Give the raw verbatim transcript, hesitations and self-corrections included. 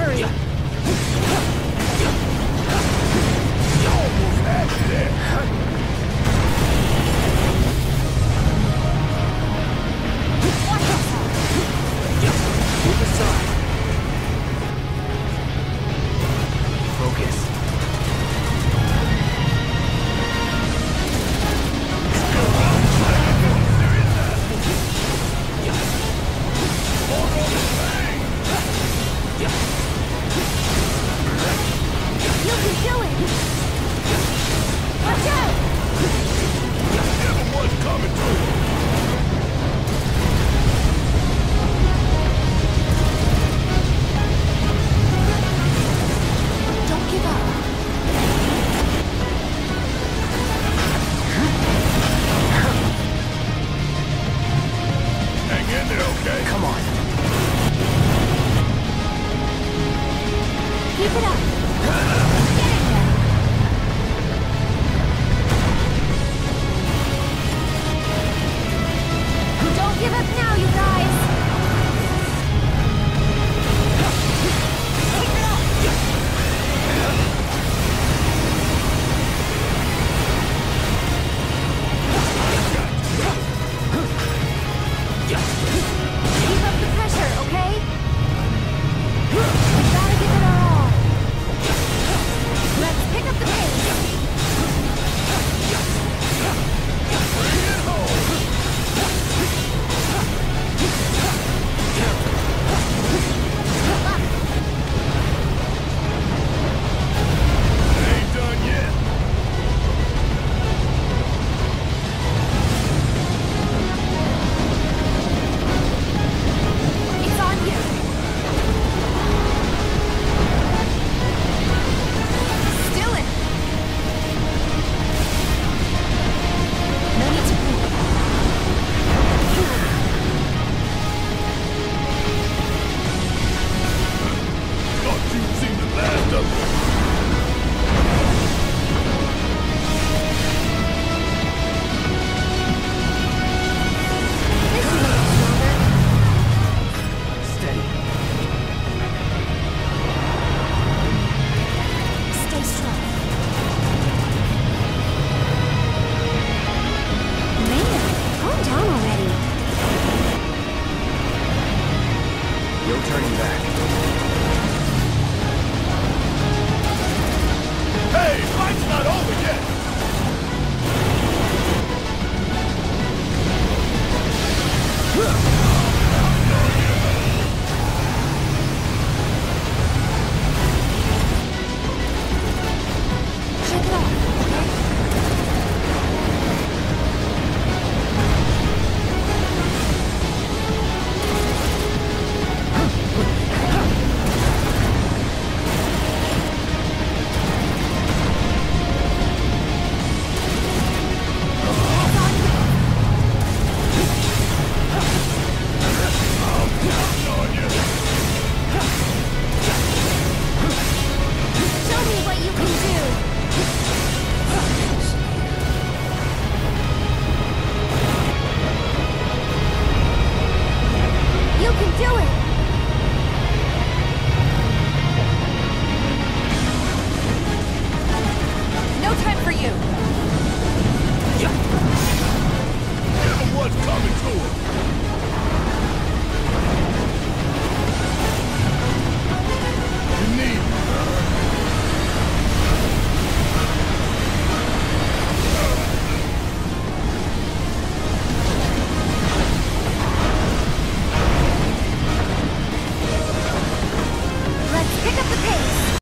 hurry! You almost had me there. Watch yourself! Move aside. Focus. You can do it! Watch out! Everyone's coming through. Don't give up. Hang in there, okay? Come on. Keep it up. Get in there. Don't give up now, you guys. Keep it up. Keep up the pressure, okay? We gotta give it our all. Let's pick up the pace. Bring it home. Ain't done yet. It's on you. Still in. No need to breathe. Thought you'd seen the last of it. This is a little stronger. Steady. Stay strong. Man, calm down already. No turning back. Hey, fight's not over yet. Shake it off, okay? It's on you. On you. Show me what you can do. You can do it.